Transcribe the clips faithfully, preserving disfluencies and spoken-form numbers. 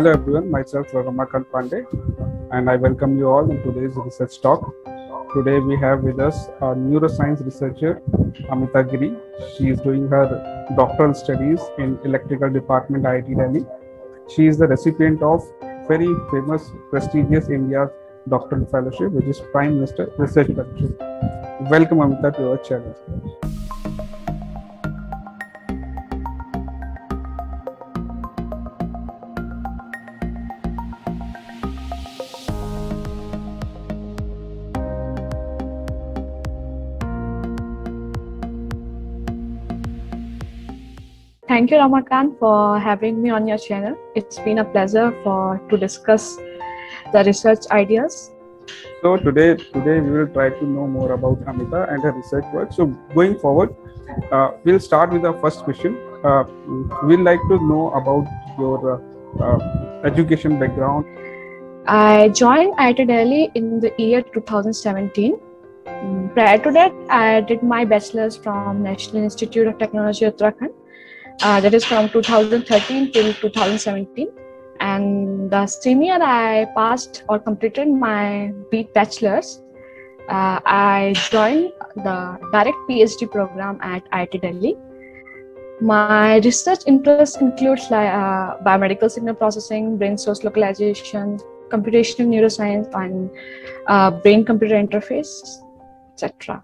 Hello everyone, myself Ramakant Pandey, and I welcome you all in today's research talk. Today we have with us a neuroscience researcher, Amita Giri. She is doing her doctoral studies in electrical department, I I T Delhi. She is the recipient of very famous, prestigious India's doctoral fellowship, which is Prime Minister Research Fellowship. Welcome Amita to our channel. Thank you, Ramakant, for having me on your channel. It's been a pleasure for to discuss the research ideas. So today, today we will try to know more about Amita and her research work. So going forward, uh, we'll start with the first question. Uh, we'd like to know about your uh, uh, education background. I joined I I T Delhi in the year two thousand seventeen. Prior to that, I did my bachelor's from National Institute of Technology, Uttarakhand. Uh, that is from two thousand thirteen till two thousand seventeen, and the same year I passed or completed my B bachelor's. Uh, I joined the direct PhD program at I I T Delhi. My research interests includes like uh, biomedical signal processing, brain source localization, computational neuroscience, and uh, brain-computer interface, et cetera.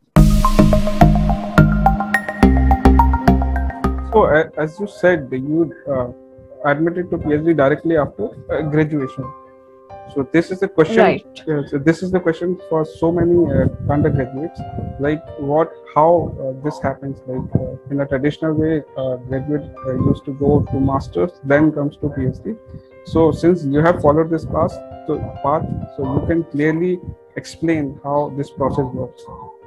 So, uh, as you said, you uh, admitted to PhD directly after uh, graduation. So, this is the question. Right. Uh, so this is the question for so many uh, undergraduates. Like, what, how uh, this happens? Like, uh, in a traditional way, uh, graduate uh, used to go to masters, then comes to PhD. So, since you have followed this path, so path, so you can clearly explain how this process works.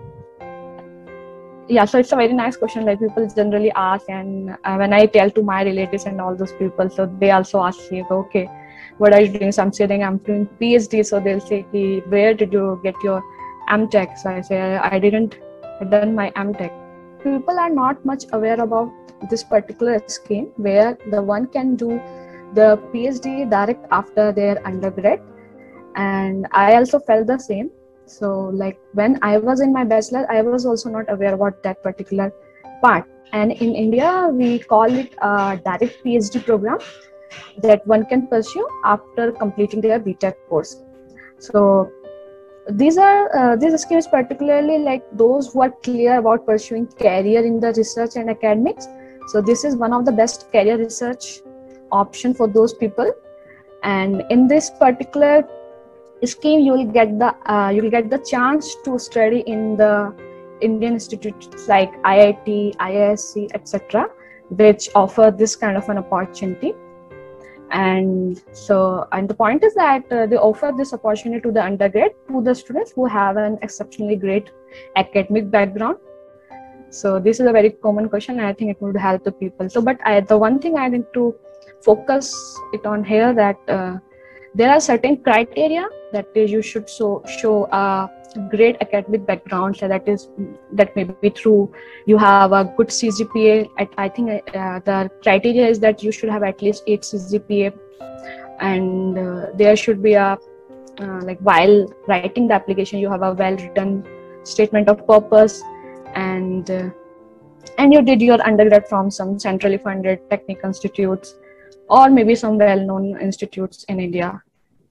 Yeah, so it's a very nice question. Like people generally ask, and uh, when I tell to my relatives and all those people, so they also ask me, okay, what are you doing? So I'm saying I'm doing PhD. So they'll say, where did you get your M Tech? So I say, I didn't done my M Tech. People are not much aware about this particular scheme where the one can do the PhD direct after their undergrad. And I also felt the same. So like when I was in my bachelor, I was also not aware about that particular part. And in India, we call it a direct PhD program that one can pursue after completing their B Tech course. So these are uh, these schemes particularly like those who are clear about pursuing career in the research and academics. So this is one of the best career research option for those people. And in this particular scheme, you will get the uh, you will get the chance to study in the Indian institutes like I I T, I I S C, et cetera, which offer this kind of an opportunity. And so, and the point is that uh, they offer this opportunity to the undergrad, to the students who have an exceptionally great academic background. So this is a very common question, and I think it would help the people. So, but I, the one thing I need to focus it on here that uh, there are certain criteria that you should so, show a great academic background. So that is that may be through you have a good C G P A. At, I think uh, the criteria is that you should have at least eight C G P A, and uh, there should be a uh, like while writing the application, you have a well-written statement of purpose, and uh, and you did your undergrad from some centrally funded technical institutes or maybe some well-known institutes in India.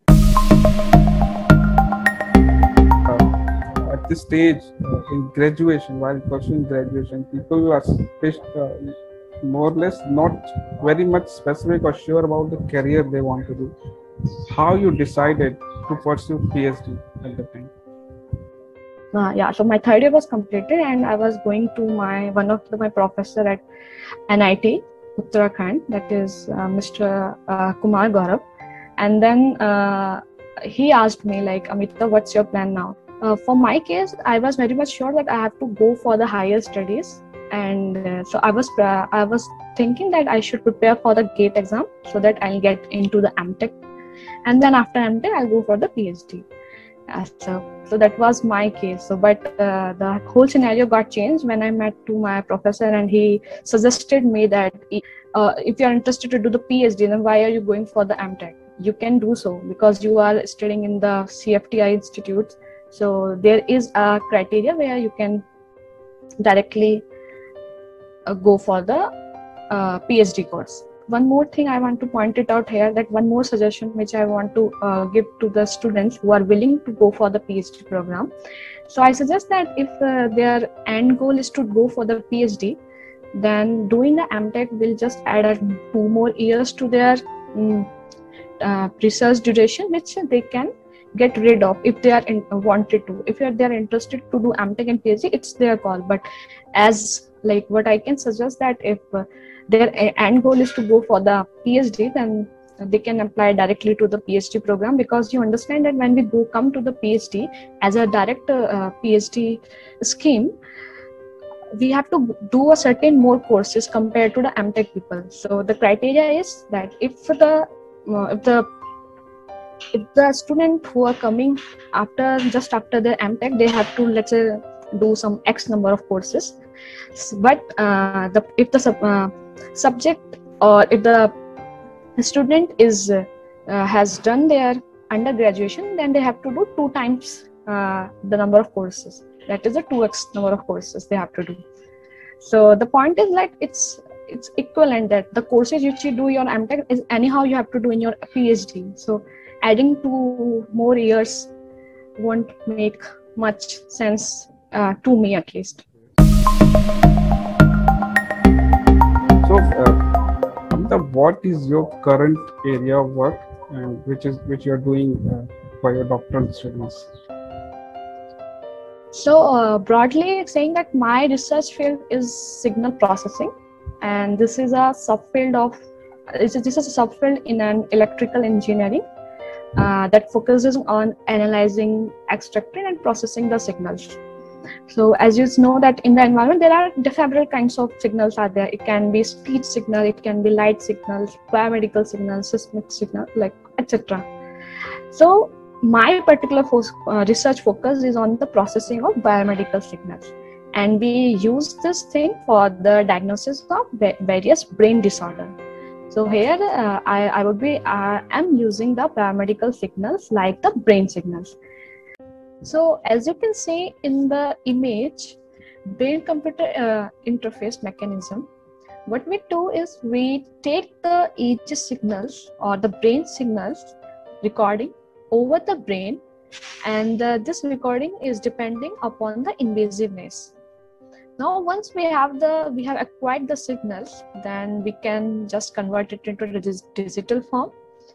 At this stage uh, in graduation, while pursuing graduation, people are uh, more or less not very much specific or sure about the career they want to do. How you decided to pursue PhD at the time? Uh, yeah, so my third year was completed, and I was going to my one of the, my professor at N I T Uttarakhand, that is uh, Mister Uh, Kumar Gaurav, and then uh, he asked me like, Amita, what's your plan now? Uh, for my case, I was very much sure that I have to go for the higher studies, and uh, so I was uh, I was thinking that I should prepare for the GATE exam so that I'll get into the M Tech, and then after M Tech I'll go for the PhD. Uh, so, so that was my case. So, but uh, the whole scenario got changed when I met to my professor, and he suggested me that uh, if you are interested to do the PhD, then why are you going for the MTech? You can do so because you are studying in the C F T I institutes. So there is a criteria where you can directly uh, go for the uh, PhD course. One more thing I want to point it out here, that one more suggestion which I want to uh, give to the students who are willing to go for the PhD program. So I suggest that if uh, their end goal is to go for the PhD, then doing the MTech will just add a two more years to their um, uh, research duration, which they can get rid of if they are in, uh, wanted to. If they are interested to do MTech and PhD, it's their call. But as like what I can suggest, that if uh, their end goal is to go for the PhD, then they can apply directly to the PhD program, because you understand that when we go come to the PhD as a direct uh, PhD scheme, we have to do a certain more courses compared to the MTech people. So the criteria is that if the uh, if the if the student who are coming after just after the MTech, they have to, let's say, do some X number of courses. But uh, the if the sub, uh, subject or if the student is uh, uh, has done their undergraduation, then they have to do two times uh, the number of courses. That is a two X number of courses they have to do. So the point is like it's it's equivalent, that the courses which you do your MTech is anyhow you have to do in your PhD. So adding two more years won't make much sense uh, to me, at least. So, uh, Amita, what is your current area of work, and which is which you are doing uh, for your doctoral studies? So uh, broadly saying that my research field is signal processing, and this is a subfield of this is, this is a subfield in an electrical engineering uh, that focuses on analyzing, extracting, and processing the signals. So as you know that in the environment there are several kinds of signals are there. It can be speech signal, it can be light signals, biomedical signals, seismic signal, like et cetera. So my particular fo uh, research focus is on the processing of biomedical signals, and we use this thing for the diagnosis of various brain disorders. So here uh, I, I would be uh, am using the biomedical signals like the brain signals. So as you can see in the image, brain-computer uh, interface mechanism, what we do is we take the E E G signals or the brain signals recording over the brain, and uh, this recording is depending upon the invasiveness. Now once we have the we have acquired the signals, then we can just convert it into the digital form,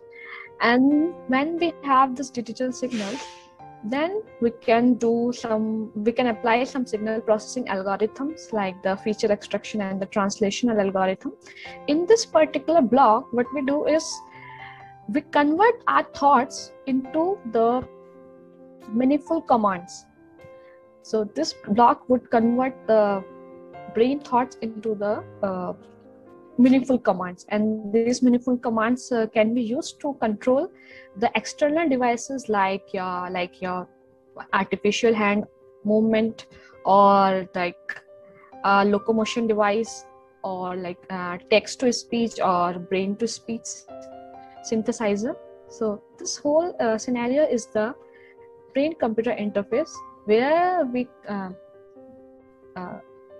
and when we have this digital signals, then we can do some, we can apply some signal processing algorithms like the feature extraction and the translational algorithm. In this particular block, what we do is we convert our thoughts into the meaningful commands. So this block would convert the brain thoughts into the uh, meaningful commands, and these meaningful commands uh, can be used to control the external devices like your like your artificial hand movement, or like a locomotion device, or like uh, text to speech or brain to speech synthesizer. So this whole uh, scenario is the brain computer interface, where we uh, uh,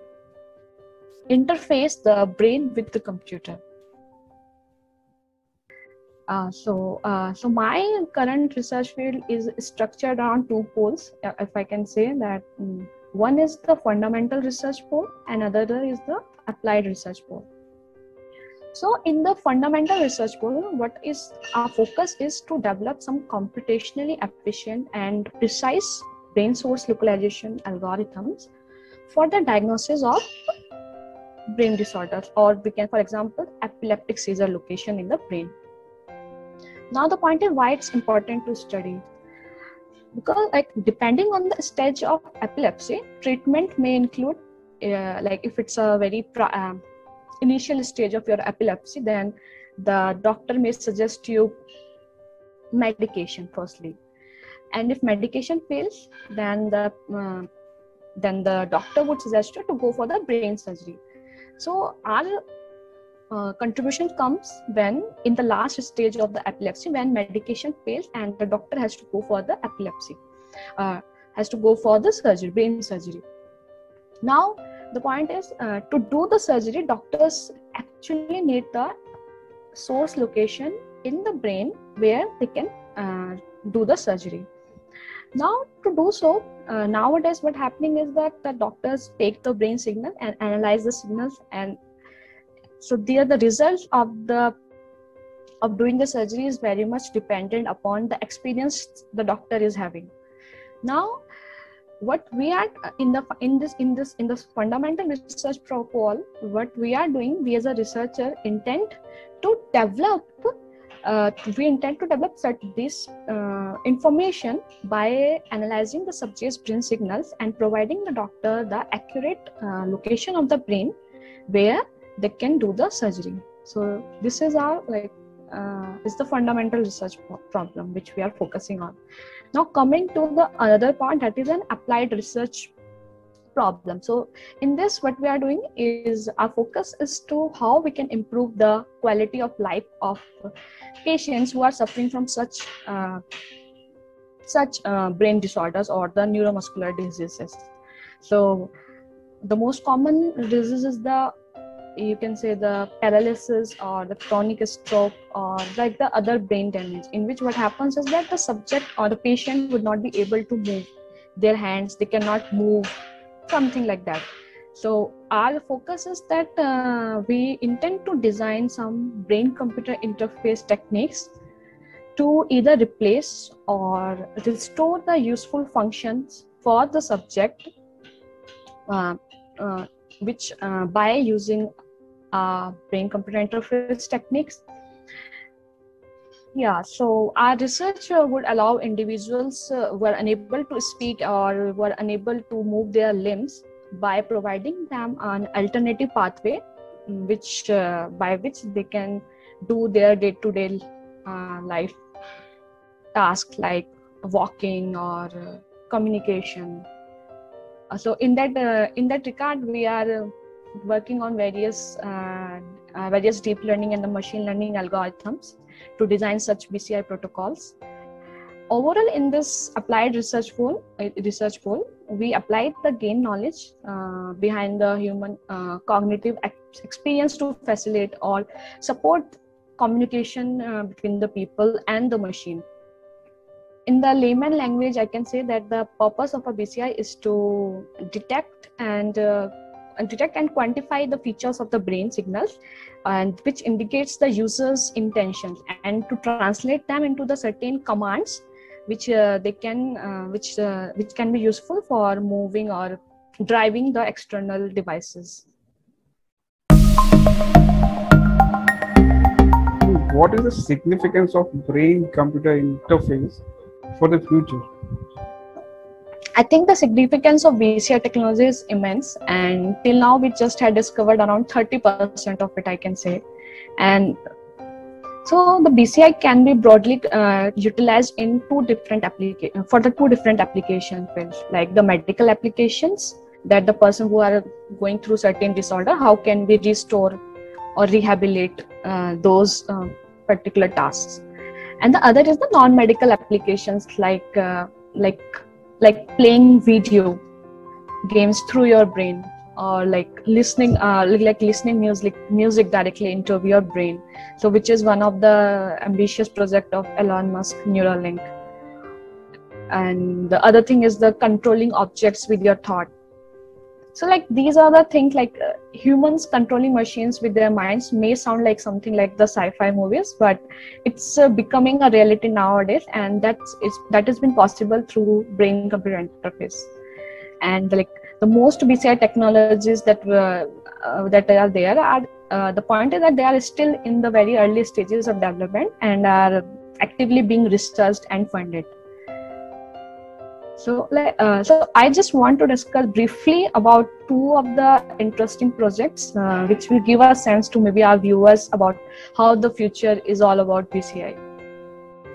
interface the brain with the computer. Uh, so, uh, so my current research field is structured around two poles, uh, if I can say that. Um, one is the fundamental research pole, and another is the applied research pole. So, in the fundamental research pole, what is our focus is to develop some computationally efficient and precise brain source localization algorithms for the diagnosis of brain disorders, or we can, for example, epileptic seizure location in the brain. Now the point is why it's important to study, because like depending on the stage of epilepsy, treatment may include uh, like if it's a very uh, initial stage of your epilepsy, then the doctor may suggest you medication firstly, and if medication fails, then the uh, then the doctor would suggest you to go for the brain surgery. So our uh, contribution comes when in the last stage of the epilepsy, when medication fails and the doctor has to go for the epilepsy, uh, has to go for the surgery, brain surgery. Now, the point is uh, to do the surgery, doctors actually need the source location in the brain where they can uh, do the surgery. Now, to do so, uh, nowadays what happening is that the doctors take the brain signal and analyze the signals, and so there the results of the of doing the surgery is very much dependent upon the experience the doctor is having. Now, what we are in the in this in this in this fundamental research protocol, what we are doing, we as a researcher intend to develop uh, we intend to develop such this uh, information by analyzing the subject's brain signals and providing the doctor the accurate uh, location of the brain where they can do the surgery. So this is our like uh, is the fundamental research problem which we are focusing on. Now coming to the other part, that is an applied research problem. So in this, what we are doing is our focus is to how we can improve the quality of life of patients who are suffering from such uh, such uh, brain disorders or the neuromuscular diseases. So the most common disease is the, you can say, the paralysis or the chronic stroke or like the other brain damage, in which what happens is that the subject or the patient would not be able to move their hands, they cannot move, something like that. So our focus is that uh, we intend to design some brain computer interface techniques to either replace or restore the useful functions for the subject uh, uh, which uh, by using uh, brain computer interface techniques. Yeah, so our research uh, would allow individuals uh, who are unable to speak or were unable to move their limbs by providing them an alternative pathway which uh, by which they can do their day-to-day uh, life tasks like walking or uh, communication. Uh, so in that uh, in that regard, we are uh, working on various uh, uh, various deep learning and the machine learning algorithms to design such B C I protocols. Overall, in this applied research goal, uh, research goal, we applied the gain knowledge uh, behind the human uh, cognitive ex experience to facilitate or support communication uh, between the people and the machine. In the layman language, I can say that the purpose of a B C I is to detect and uh, detect and quantify the features of the brain signals, and which indicates the user's intentions, and to translate them into the certain commands which uh, they can uh, which uh, which can be useful for moving or driving the external devices. What is the significance of brain computer interface for the future? I think the significance of B C I technology is immense, and till now we just had discovered around thirty percent of it, I can say. And so the B C I can be broadly uh, utilized in two different applications for the two different application fields, like the medical applications, that the person who are going through certain disorder, how can we restore or rehabilitate uh, those uh, particular tasks. And the other is the non-medical applications, like uh, like like playing video games through your brain, or like listening uh, like listening music music directly into your brain. So which is one of the ambitious project of Elon Musk, Neuralink. And the other thing is the controlling objects with your thought. So like these are the things, like uh, humans controlling machines with their minds may sound like something like the sci-fi movies, but it's uh, becoming a reality nowadays, and that's is that has been possible through brain computer interface. And like the most B C I technologies that were uh, that are there are uh, the point is that they are still in the very early stages of development and are actively being researched and funded. So, uh, so I just want to discuss briefly about two of the interesting projects, uh, which will give a sense to maybe our viewers about how the future is all about B C I.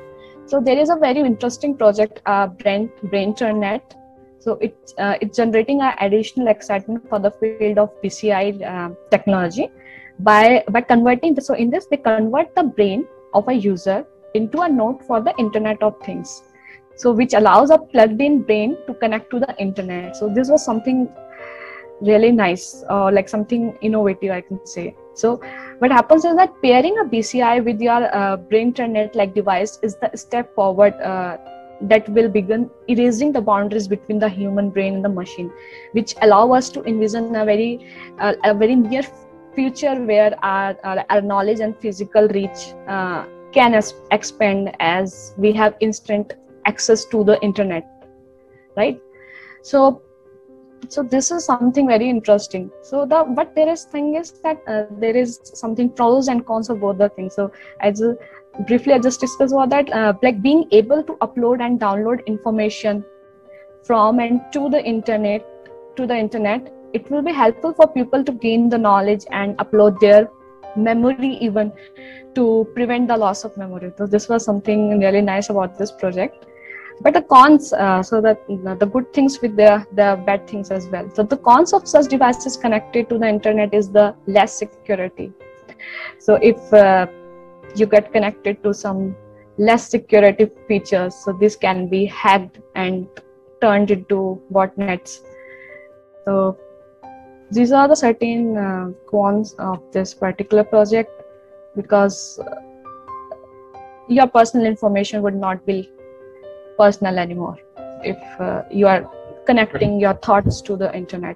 So there is a very interesting project, uh, Brain BrainTernet. So it's uh, it's generating an additional excitement for the field of B C I uh, technology by by converting. The, so in this, they convert the brain of a user into a node for the Internet of Things. So which allows a plugged-in brain to connect to the internet. So this was something really nice, or uh, like something innovative, I can say. So what happens is that pairing a B C I with your uh, BrainTernet-like device is the step forward uh, that will begin erasing the boundaries between the human brain and the machine, which allow us to envision a very, uh, a very near future where our, our, our knowledge and physical reach uh, can as- expand as we have instant access to the internet, right? So so this is something very interesting. So the but there is thing is that uh, there is something pros and cons of both the things. So I just briefly I just discussed about that, uh, like being able to upload and download information from and to the internet to the internet it will be helpful for people to gain the knowledge and upload their memory, even to prevent the loss of memory. So this was something really nice about this project. But the cons, uh, so that the good things with the, the bad things as well. So the cons of such devices connected to the internet is the less security. So if uh, you get connected to some less security features, so this can be hacked and turned into botnets. So these are the certain uh, cons of this particular project, because uh, your personal information would not be personal anymore if uh, you are connecting your thoughts to the internet.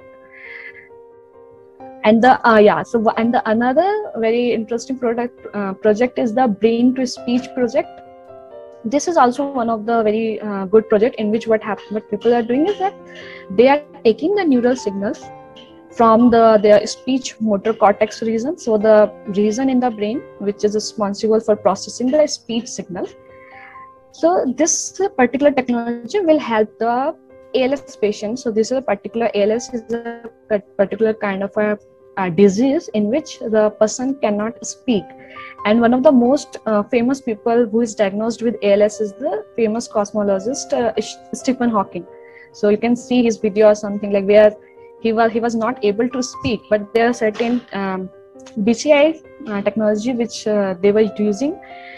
And the uh, yeah so and the another very interesting product uh, project is the Brain to Speech project. This is also one of the very uh, good project in which what happen what people are doing is that they are taking the neural signals from the their speech motor cortex region, so the region in the brain which is responsible for processing the speech signal. So this particular technology will help the A L S patients. So this is a particular A L S is a particular kind of a, a disease in which the person cannot speak. And one of the most uh, famous people who is diagnosed with A L S is the famous cosmologist uh, Stephen Hawking. So you can see his video or something like where he was he was not able to speak, but there are certain um, B C I uh, technology which uh, they were using.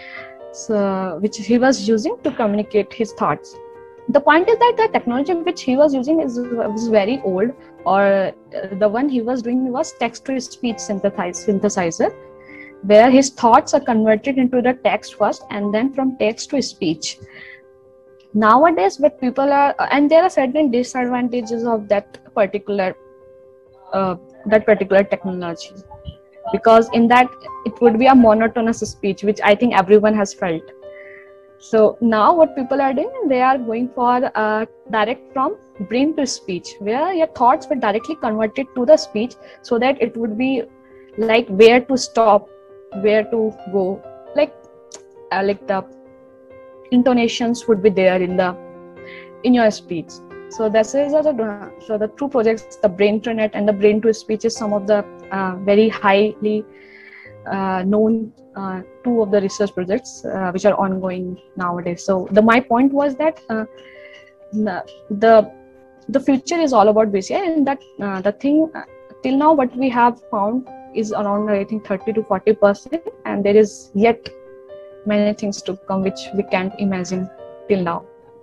So, which he was using to communicate his thoughts. The point is that the technology which he was using is was very old, or uh, the one he was doing was text-to-speech synthesizer, where his thoughts are converted into the text first and then from text to speech. Nowadays, what people are, and there are certain disadvantages of that particular uh, that particular technology. Because in that it would be a monotonous speech, which I think everyone has felt. So now what people are doing, they are going for uh, direct from brain to speech, where your thoughts were directly converted to the speech, so that it would be like where to stop, where to go, like uh, like the intonations would be there in the in your speech. So this is a, so the two projects, the BrainTernet and the Brain to Speech, is some of the uh, very highly uh, known uh, two of the research projects uh, which are ongoing nowadays. So the my point was that uh, the the future is all about B C I, and that uh, the thing uh, till now what we have found is around I think thirty to forty percent, and there is yet many things to come which we can't imagine till now.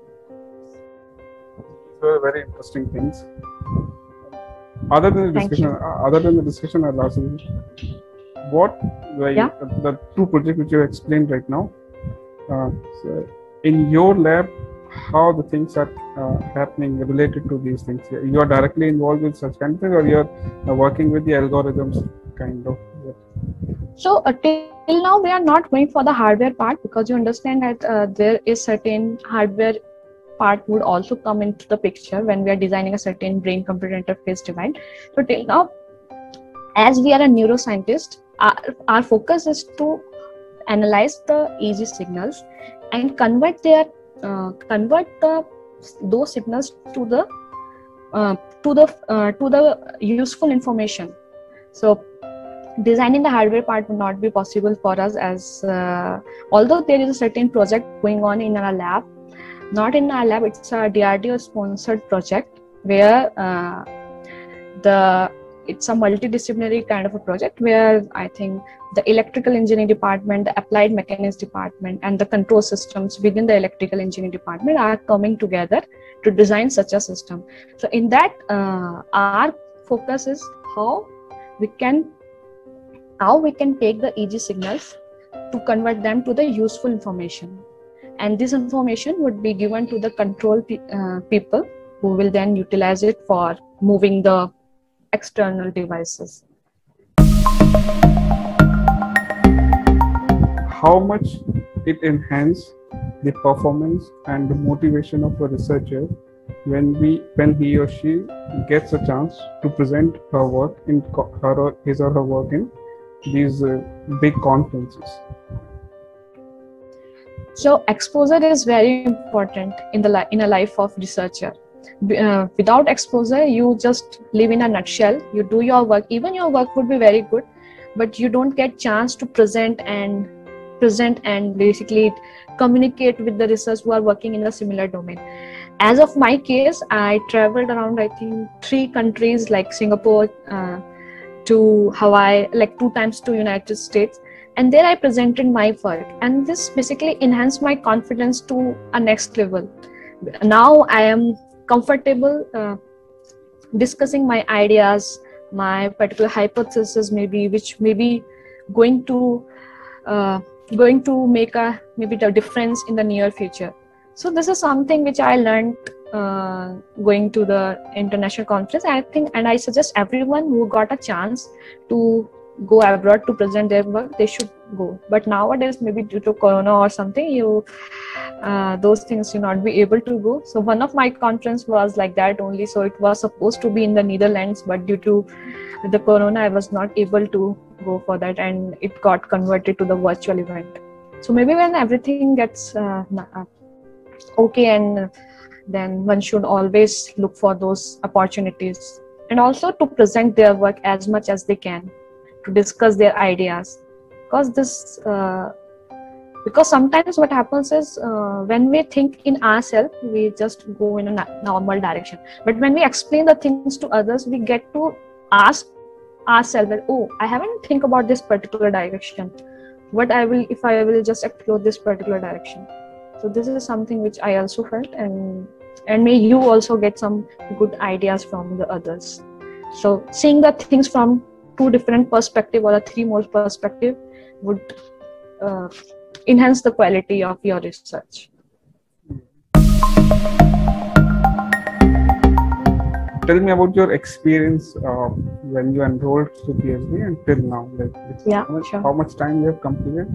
Were very interesting things. Other than the Thank discussion, you. uh, other than the discussion, I'll ask you, what like Yeah. uh, the two projects which you explained right now. Uh, so in your lab, how the things are uh, happening related to these things? You are directly involved with such kind of things, or you are uh, working with the algorithms, kind of? Yeah. So uh, till now we are not going for the hardware part, because you understand that uh, there is certain hardware part would also come into the picture when we are designing a certain brain computer interface device. So till now, as we are a neuroscientist, our, our focus is to analyze the E G signals and convert their uh, convert the those signals to the uh, to the uh, to the useful information. So designing the hardware part would not be possible for us, as uh, although there is a certain project going on in our lab, not in our lab, it's a D R D O sponsored project where uh, the it's a multidisciplinary kind of a project where I think the electrical engineering department, the applied mechanics department, and the control systems within the electrical engineering department are coming together to design such a system. So in that, uh, our focus is how we can how we can take the E G signals to convert them to the useful information, and this information would be given to the control pe uh, people who will then utilize it for moving the external devices. How much it enhances the performance and the motivation of a researcher when we when he or she gets a chance to present her work in her or his or her work in these uh, big conferences. So exposure is very important in the li in a life of researcher. Uh, without exposure, you just live in a nutshell. You do your work, even your work would be very good, but you don't get chance to present and present and basically communicate with the researchers who are working in a similar domain. As of my case, I traveled around, I think, three countries like Singapore uh, to Hawaii, like two times to United States, and there I presented my work, and this basically enhanced my confidence to a next level. Now I am comfortable uh, discussing my ideas, my particular hypothesis maybe, which may be going to uh, going to make a maybe the difference in the near future. So this is something which I learned uh, going to the international conference, I think, and I suggest everyone who got a chance to go abroad to present their work, they should go. But nowadays, maybe due to Corona or something, you uh, those things you not be able to go. So one of my conference was like that only. So it was supposed to be in the Netherlands, but due to the Corona, I was not able to go for that, and it got converted to the virtual event. So maybe when everything gets uh, okay, and then one should always look for those opportunities, and also to present their work as much as they can, to discuss their ideas, because this uh, because sometimes what happens is uh, when we think in ourselves, we just go in a normal direction, but when we explain the things to others, we get to ask ourselves that, oh, I haven't think about this particular direction, what I will if I will just explore this particular direction. So this is something which I also felt, and and may you also get some good ideas from the others. So seeing the things from two different perspective or a three more perspective would uh, enhance the quality of your research. Tell me about your experience uh, when you enrolled to PhD until now. Like, yeah, how much, sure. How much time you have completed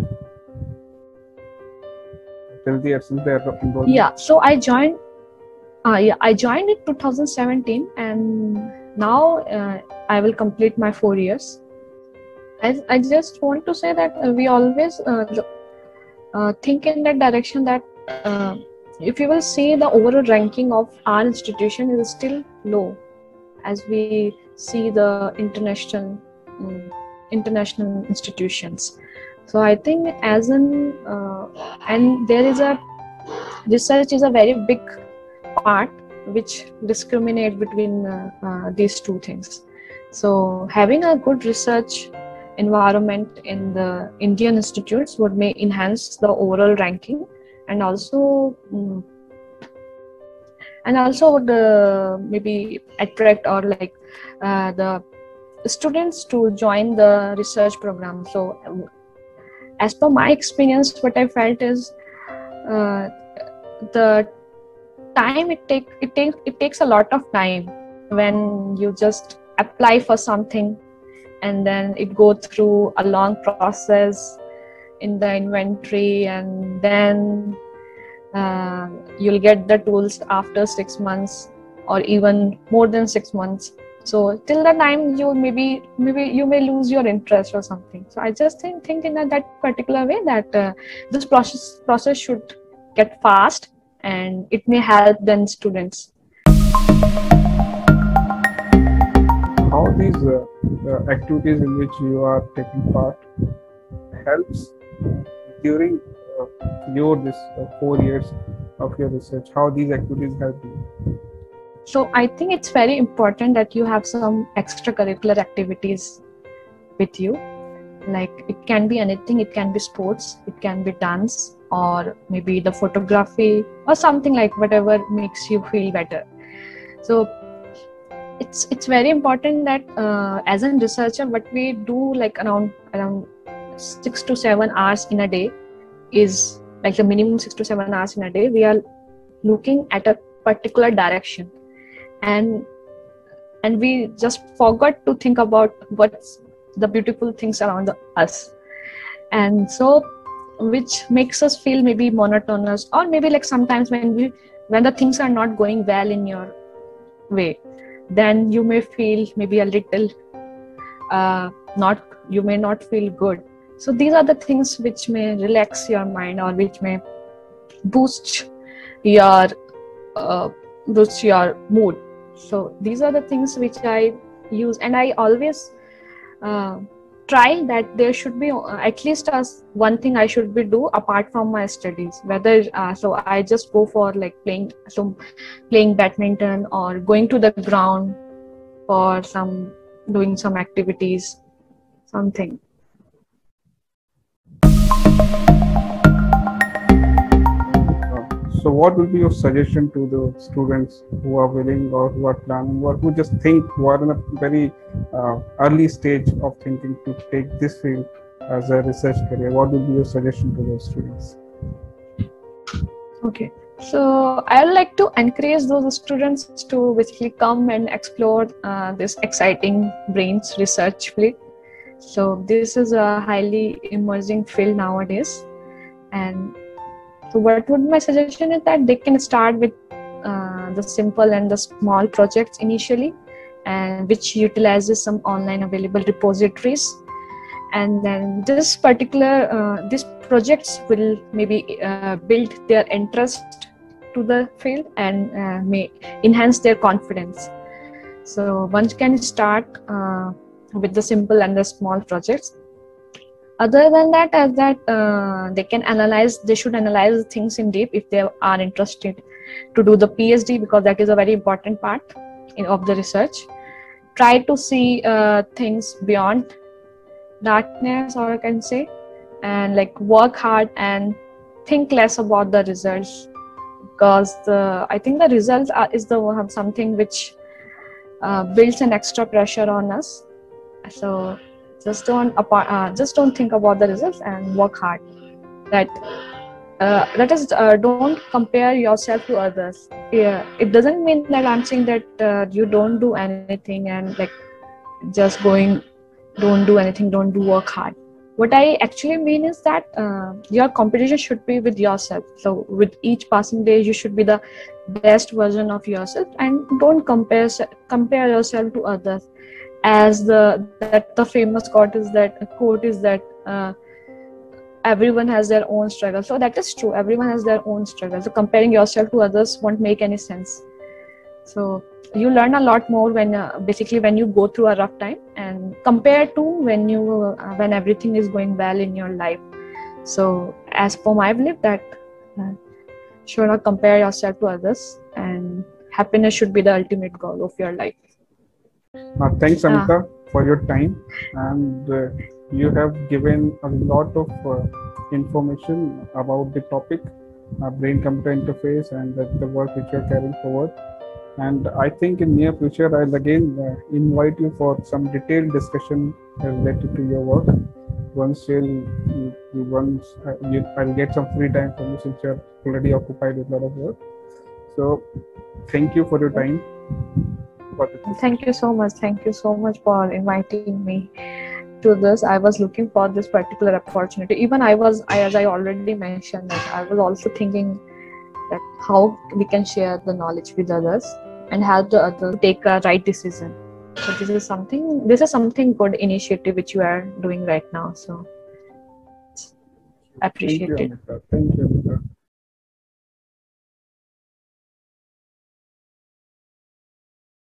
till the since the enrollment? Yeah, so I joined. Uh, yeah, I joined in two thousand seventeen, and now uh, I will complete my four years. I, I just want to say that uh, we always uh, uh, think in that direction that uh, if you will see the overall ranking of our institution is still low as we see the international um, international institutions. So I think as an uh, and there is a research is a very big part which discriminate between uh, uh, these two things. So having a good research environment in the Indian institutes would may enhance the overall ranking, and also um, and also would uh, maybe attract or like uh, the students to join the research program. So um, as per my experience, what I felt is uh, the time it take it takes it takes a lot of time when you just apply for something, and then it go through a long process in the inventory, and then uh, you'll get the tools after six months or even more than six months. So till the time you maybe maybe you may lose your interest or something. So I just think think in that, that particular way that uh, this process process should get fast, and it may help then students. how these uh, uh, activities in which you are taking part helps during uh, your this uh, four years of your research. How these activities help you? So I think it's very important that you have some extracurricular activities with you. Like it can be anything, it can be sports, it can be dance, or maybe the photography or something, like whatever makes you feel better. So it's it's very important that uh, as a researcher, what we do like around around six to seven hours in a day is like the minimum six to seven hours in a day. We are looking at a particular direction, and and we just forgot to think about what's the beautiful things around us, and so which makes us feel maybe monotonous, or maybe like sometimes when we when the things are not going well in your way, then you may feel maybe a little uh, not you may not feel good. So these are the things which may relax your mind, or which may boost your uh, boost your mood. So these are the things which I use, and I always uh, try that there should be uh, at least as one thing I should be do apart from my studies. Whether uh, so I just go for like playing so playing badminton, or going to the ground for some doing some activities, something. So what will be your suggestion to the students who are willing, or who are planning, or who just think, who are in a very uh, early stage of thinking to take this field as a research career? What will be your suggestion to those students? Okay, so I would like to encourage those students to basically come and explore uh, this exciting brains research field. So this is a highly emerging field nowadays, and so what would my suggestion is that they can start with uh, the simple and the small projects initially, and which utilizes some online available repositories. And then this particular uh, these projects will maybe uh, build their interest to the field, and uh, may enhance their confidence. So one can start uh, with the simple and the small projects. Other than that, as that uh, they can analyze, they should analyze things in deep if they are interested to do the PhD, because that is a very important part in, of the research. Try to see uh, things beyond darkness, or I can say, and like work hard and think less about the results, because the I think the results are, is the something which uh, builds an extra pressure on us. So just don't uh, just don't think about the results and work hard. That uh, that is uh, don't compare yourself to others. Yeah, it doesn't mean that I'm saying that uh, you don't do anything and like just going don't do anything, don't do work hard. What I actually mean is that uh, your competition should be with yourself. So with each passing day, you should be the best version of yourself, and don't compare compare yourself to others. As the that the famous quote is that quote is that uh, everyone has their own struggle. So that is true. Everyone has their own struggle. So comparing yourself to others won't make any sense. So you learn a lot more when uh, basically when you go through a rough time, and compared to when you uh, when everything is going well in your life. So as per my belief, that uh, should not compare yourself to others, and happiness should be the ultimate goal of your life. Uh, thanks, Amita, uh, for your time, and uh, you have given a lot of uh, information about the topic, uh, brain-computer interface, and the, the work which you are carrying forward. And I think in near future, I'll again uh, invite you for some detailed discussion related to your work. Once you'll, you, you once uh, you, I'll get some free time from you, since you're already occupied with a lot of work. So, thank you for your time. Thank you so much. Thank you so much for inviting me to this. I was looking for this particular opportunity. Even I was, I, as I already mentioned, that I was also thinking that how we can share the knowledge with others and help the others take a right decision. So this is something. This is something good initiative which you are doing right now. So appreciate Thank you, it. Amita. Thank you, Amita.